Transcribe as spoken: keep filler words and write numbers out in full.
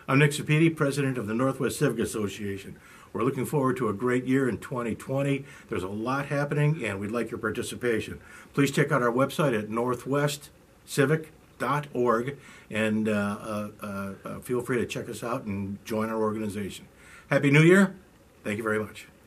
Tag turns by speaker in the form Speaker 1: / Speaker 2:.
Speaker 1: I'm Nick Cipiti, president of the Northwest Civic Association. We're looking forward to a great year in twenty twenty. There's a lot happening, and we'd like your participation. Please check out our website at northwest civic dot org, and uh, uh, uh, feel free to check us out and join our organization. Happy New Year. Thank you very much.